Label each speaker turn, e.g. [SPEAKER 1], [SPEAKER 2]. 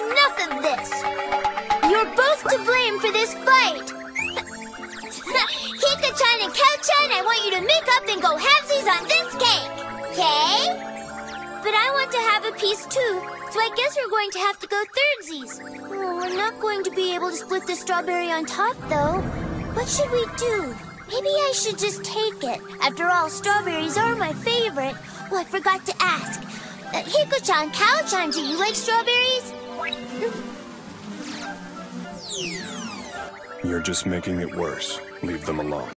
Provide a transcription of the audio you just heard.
[SPEAKER 1] enough of this. You're both to blame for this fight. Hika-chan and Cow-chan, I want you to make up and go halvesies on this cake. Okay? But I want to have a piece too, so I guess we're going to have to go thirdsies. Oh, we're not going to be able to split the strawberry on top, though. What should we do? Maybe I should just take it. After all, strawberries are my favorite. Oh, I forgot to ask. Hiko-chan, Cow-chan, do you like strawberries?
[SPEAKER 2] You're just making it worse. Leave them alone.